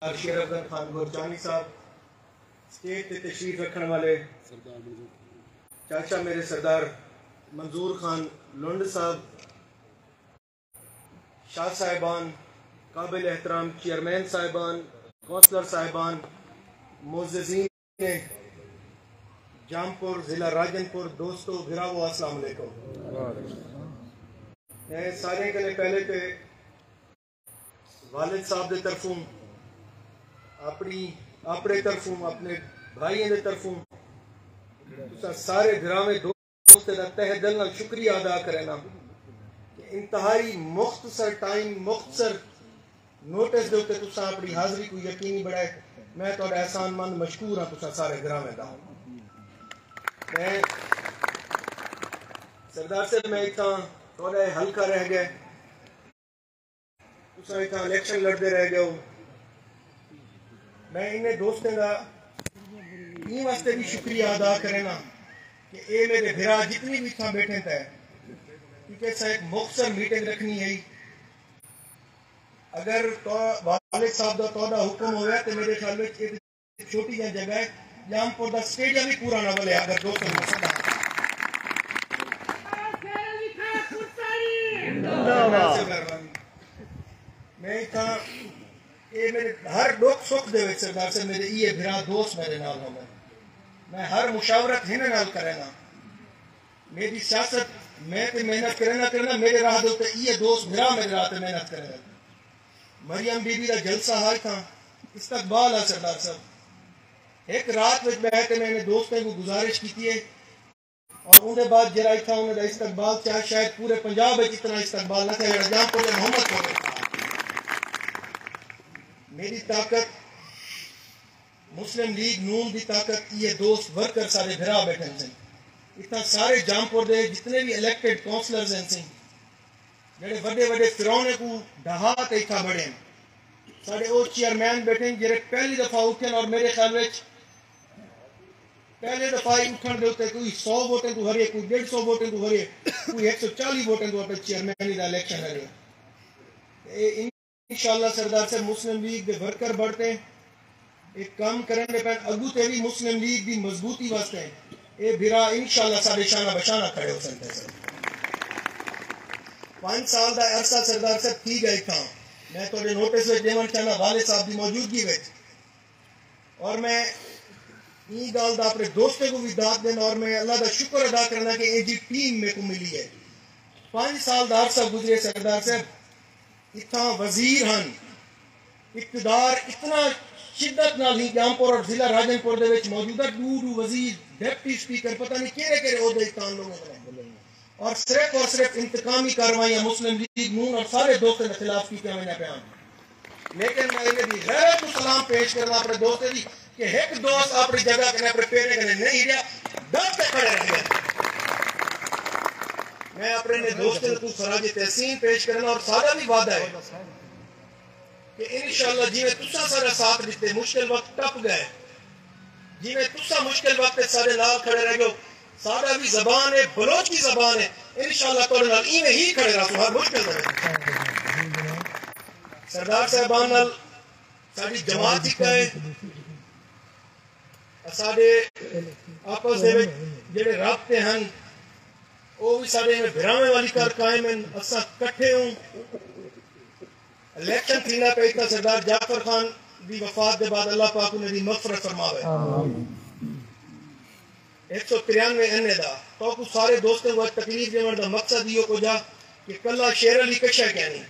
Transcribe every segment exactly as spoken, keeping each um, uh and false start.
شیر افغان خان گورچانی صاحب، اسٹیج تے تشریف رکھنے والے چاچا میرے سردار منظور خان لنڈ صاحب، شاہ صاحبان، قابل احترام چیئرمین صاحبان، کونسلر صاحبان، معززین جامپور ضلع راجن پور، دوستو بھراوو السلام علیکم۔ میں سارے کنے پہلے تے والد صاحب دے طرفوں اپنی اپنے طرفوں اپنے بھائیوں دے طرفوں تسا سارے گرامی دوست دا تہ دل نال شکریہ ادا کرنا کہ انتہائی مختصر ٹائم مختصر نوٹس دے تے تسا اپنی حاضری کو یقینی بڑھائے۔ میں تہاڈا احسان مند مشکور ہاں تسا سارے گرامی دا۔ میں سردار صاحب میں اتنا تھوڑا ہلکا رہ گئے، تسا اتنا الیکشن لڑتے رہ گئے ہو۔ میں انہیں دوستوں کا این واسطے بھی شکریہ ادا کرنا کہ اے میرے بھرا جتنی بھی تھا بیٹھے تھے، کیونکہ ایسا ایک مختصر میٹنگ رکھنی ہے۔ اگر والد صاحب دا توڑا حکم ہویا تو میرے خیال میں ایک چھوٹی جہاں جگہ ہے جامپور دا اسٹیڈیم بھی پورا نہ بلے اگر دوستوں کو سدا میں اتنا یہ میرے ہر دکھ سکھ دے وچ سردار سے میرے یہ بھرا دوست میرے نال ہوں، میں ہر مشاورت ہن نال کرنا، میری سیاست میں تے محنت کرنا کرنا میرے راہ دے تے یہ دوست بھرا میرے راہ تے محنت کرے۔ مریم بی بی دا جلسہ ہائی تھا استقبال ہے سردار صاحب، ایک رات وچ بیٹھ کے میں نے دوستوں کو گزارش کی ہے اور ان دے بعد جڑا تھا انہاں دا استقبال چاہے شاید پورے پنجاب وچ اتنا استقبال نہ تھا جڑا جامپور دے محمد کو تھا۔ میری طاقت مسلم لیگ نون دی طاقت یہ دوست ورکر سارے بھرا بیٹھے ہیں، اتنا سارے جامپور دے جتنے بھی الیکٹڈ کونسلرز ہیں سن جڑے وڈے وڈے فرونے کو ڈہا تے اتنا بڑے ہیں، سارے او چیئرمین بیٹھے ہیں جڑے پہلی دفعہ اٹھن اور میرے خیال وچ پہلے دفعہ اٹھن دے تے کوئی سو ووٹیں تو ہرے، کوئی ڈیڑھ سو ووٹیں تو ہرے، کوئی ایک سو چالی ووٹیں تو اپنے چیئرمین دا الیکشن ہرے۔ انشاءاللہ سردار سے مسلم لیگ دے ورکر بڑھتے ہیں، ایک کام کرنے پہن اگو تے بھی مسلم لیگ دی مضبوطی واسطے ہیں، اے بھرا انشاءاللہ سارے شانہ بشانہ کھڑے ہو سکتے ہیں۔ پانچ سال دا عرصہ سردار صاحب تھی گئے تھا، میں تو نوٹس وچ دیون چاہنا والد صاحب دی موجودگی وچ، اور میں یہ گل دا اپنے دوستوں کو بھی داد دینا اور میں اللہ دا شکر ادا کرنا کہ اے جی ٹیم میرے کو ملی ہے۔ پانچ سال دا عرصہ گزرے سردار صاحب، اتنا وزیر ہن اقتدار اتنا شدت نال ہی جامپور اور ضلع راجن پور دے وچ موجودہ دو دو وزیر ڈیپٹی سپیکر پتہ نہیں کہڑے کہڑے عہدے اتان لوگوں نے، اور صرف اور صرف انتقامی کاروائیاں مسلم لیگ نون اور سارے دوستوں کے خلاف کی کیا میں بیان، لیکن میں انہیں بھی غیرت کو سلام پیش کرنا اپنے دوستوں دی کہ ایک دوست اپنی جگہ کے اپنے پیڑے کے نہیں رہا ڈر پہ کھڑے رہ گئے۔ میں اپنے دوستوں کو خراج تحسین پیش کرنا اور سارا بھی وعدہ ہے کہ انشاءاللہ جی میں تسا سارا ساتھ دیتے، مشکل وقت ٹپ گئے، جی میں تسا مشکل وقت سارے لال کھڑے رہ گئے، سارا بھی زبان ہے بلوچ کی زبان ہے، انشاءاللہ تو نال ایویں ہی کھڑے رہو ہر مشکل میں۔ سردار صاحبان نال ساری جماعت ہی کہے سارے آپس دے جڑے رابطے ہیں وہ بھی سارے میں بھراویں والی کر قائم ہیں، اساں کٹھے ہوں۔ الیکشن تھینا پہ اتنا سردار جعفر خان دی وفات دے بعد اللہ پاک انہیں دی مغفرت فرماوے، ایک سو ترانوے انے دا تو کو سارے دوستوں کو تکلیف دیون دا مقصد یہ کو جا کہ کلا شیر علی کشا کیا نہیں،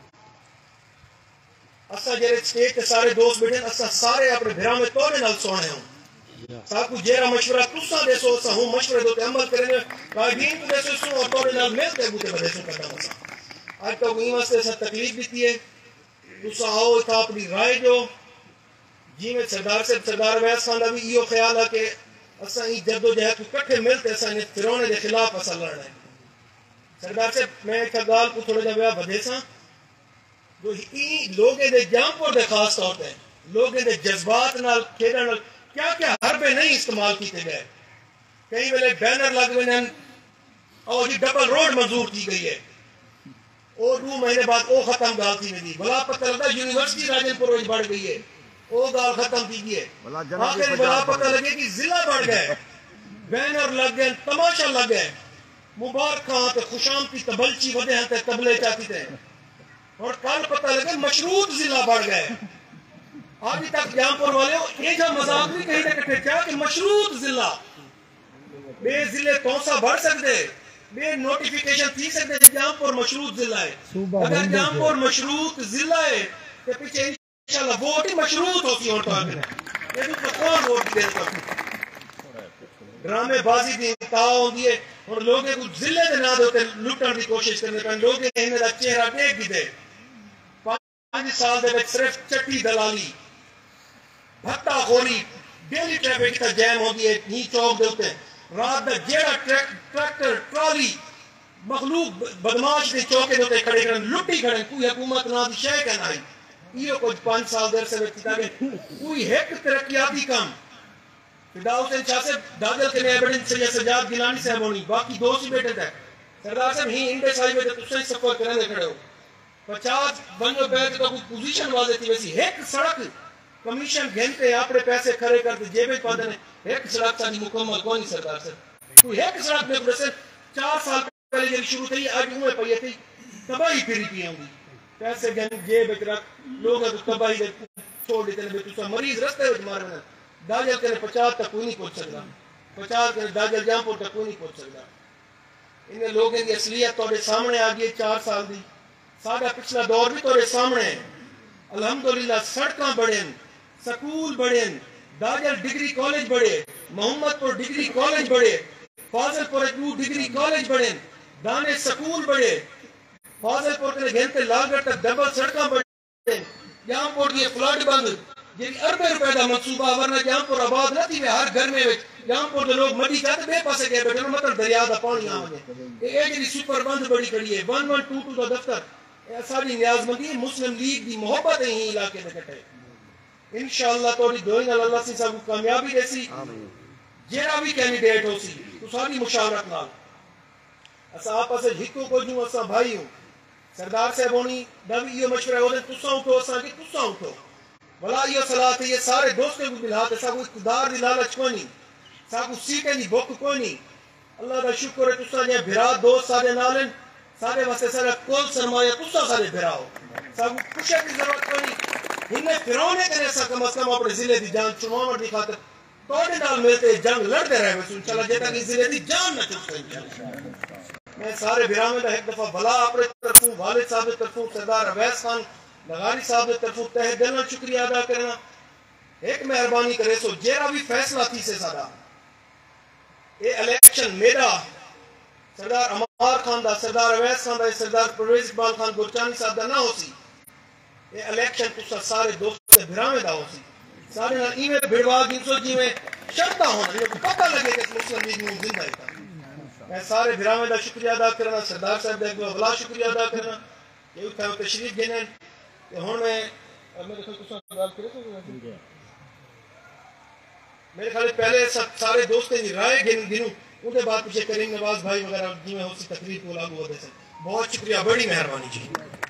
اساں جڑے اسٹیج تے سارے دوست بیٹھے اساں سارے اپنے بھرا میں توڑے نال سونے ہوں، ساکو جیرا مشورہ تسا دے سو اساں ہوں مشورے دے عمل کرنے قائدین کو دے سو اور توڑے نال ملتے بوتے بدے سو کرنا مسا آج تو وہیں واسطے اساں تکلیف دیتی ہے، تسا آؤ اتھا اپنی رائے جو جی میں سردار سے سردار ویس خان دا بھی یہ خیال ہے کہ اساں ہی جد و جہد کو کٹھے ملتے اساں انہیں فرونے دے خلاف اساں لڑنا ہے۔ سردار سے میں ایک گال کو تھوڑا جا بیا بدے ساں جو ہی لوگے دے جامپور دے خاص طور پہ لوگے دے جذبات نال کھیڑا نال کیا کیا حربے نہیں استعمال کیتے گئے، کئی ویلے بینر لگ گئے اور جی ڈبل روڈ منظور کی گئی ہے، او دو مہینے بعد او ختم گال تھی میری بلا پتہ لگتا یونیورسٹی راجن پور بڑھ گئی ہے، وہ گال ختم کی گئے آخر بلا پتہ لگے کہ ضلع بڑھ گئے بینر لگ گئے تماشا لگ گئے مبارکاں تے خوشامتی تبلچی ودے ہیں تے تبلے چاہتی تھے اور کل پتہ لگے مشروط ضلع بڑھ گئے آج تک جامپور والے یہ جا مذاق نہیں کہیں دے کٹھے کیا کہ مشروط ضلع بے ضلع تونسا بڑھ سکتے بے نوٹیفیکیشن تھی سکتے جامپور مشروط ضلع ہے اگر جامپور مشروط ضلع ہے تو پیچھے انشاءاللہ ووٹ ہی مشروط ہوتی ہوں تو آگے یہ تو کون ووٹ دے سکتے ڈرامے بازی دی انتہا ہوں دیئے اور لوگیں کچھ ضلع دے نہ دوتے لٹن دی کوشش کرنے پر لوگیں انہیں دا چہرہ دیکھ بھی دے پانچ سال دے وقت صرف چٹی دلالی بھٹا خوری ڈیلی ٹریفک تا جیم ہوں دیئے ہی چوک دوتے رات دا جیڑا ٹریکٹر ٹرالی مخلوق بدماش دے چوکے دوتے کھڑے کریں لٹی کھڑے کوئی حکومت نہ دی شے کہنا ہے یہ کچھ پانچ سال دیر سے وقت تاکہ کوئی ایک ترقیاتی کام فدا حسین شاہ سے دادل کے نئے بڑھن سے سجاد گیلانی سے ہونی باقی دو سی بیٹے تھے سردار صاحب ہی انڈے سائی بیٹے تو صحیح سفر کرنے کھڑے ہو پچاس بنو بیٹے تو کوئی پوزیشن واضح تھی ویسی ایک سڑک کمیشن گھنٹے اپنے پیسے کھڑے کرتے جیبیں پادنے ایک سڑک ساری مکمل کونی سردار صاحب کوئی ایک سڑک میں پڑے سے چار سال پہلے جب شروع تھی آج ہوئے پہیے تھی تباہی پھری پی ہوں گی پیسے گھن جیب رکھ لوگ تباہی دے چھوڑ دیتے ہیں تو مریض رستے ہوئے مارنا داجل کے پچاس تک کوئی نہیں پہنچ سکتا پچاس کے داجل جامپور تک کوئی نہیں پہنچ سکتا انہیں لوگوں کی اصلیت توڑے سامنے آگئے چار سال دی سادہ پچھلا دور بھی توڑے سامنے ہیں الحمدللہ سڑکاں بڑھیں سکول بڑھیں داجل ڈگری کالج بڑھے محمد پور ڈگری کالج بڑھے فاضل پور ایک ڈگری کالج بڑھیں دانے سکول بڑھے فاضل پور کے گھنٹے لالگڑھ تک ڈبل سڑکاں بڑھیں جامپور کی فلڈ بند جی اربے روپے دا منصوبہ ورنہ جامپور آباد نہ تھی ہر گھر میں جامپور دے لوگ مڈی چاہتے بے پاسے گئے بیٹھے مطلب دریا دا پانی آگے یہ جی سپر بند بڑی کھڑی ہے ون ون ٹو ٹو دا دفتر ساری نیاز مندی مسلم لیگ دی محبت ہے ہی علاقے دے کٹے انشاءاللہ توڑی دوئیں اللہ سی صاحب کامیابی دے سی جیرا بھی کینڈیڈیٹ ہو سی تو ساری مشاورت نال اسا آپا سے ہکو کو جوں اسا بھائی ہوں سردار صاحب ہونی دوی یہ مشورہ ہو دے تساں اٹھو اسا کہ تساں اٹھو بلا یہ صلاح ہے یہ سارے دوستوں کو ملا ہے ساکو اقتدار دی لالچ کوئی نہیں ساکو سیٹیں دی بک کوئی نہیں اللہ دا شکر ہے تساں جے بھرا دوست سارے نالن سارے واسطے سارے کل سرمایہ تساں سارے بھرا ہو ساکو خوشی کی ضرورت کوئی نہیں ہمیں فیرونے کرنے سا کم از کم اپنے ضلع دی جان چنوامر دی خاطر توڑے نال ملتے جنگ لڑتے رہے ویسے انشاءاللہ جے تک ضلع دی جان نہ چکتے انشاءاللہ میں سارے بھرا میں دا ایک دفعہ بلا اپنے طرفوں والد صاحب طرفوں سردار عویس خان نغاری صاحب نے طرف تہ دل شکریہ ادا کرنا ایک مہربانی کرے سو جیرا بھی فیصلہ تھی سے سارا اے الیکشن میرا سردار امار خان دا سردار عویس خان دا سردار پرویز اقبال خان گرچانی صاحب دا نہ ہو سی اے الیکشن تسا سارے دوست سے بھرامے دا ہو سی سارے نال ایویں بھڑوا گنسو جی میں شرطہ ہونا یہ پتہ لگے کہ مسلم لیگ میں زندہ ہے میں سارے بھرامے دا شکریہ ادا کرنا سردار صاحب دا ایک بلا شکریہ ادا کرنا یہ کہا تشریف گنن ہوں میں میرے خیال پہلے سارے دوستیں رائے گنوں ان کے بعد پیچھے کریم نواز بھائی وغیرہ جی میں ہو سی تقریر کو لاگو ہوتے ہیں بہت شکریہ بڑی مہربانی جی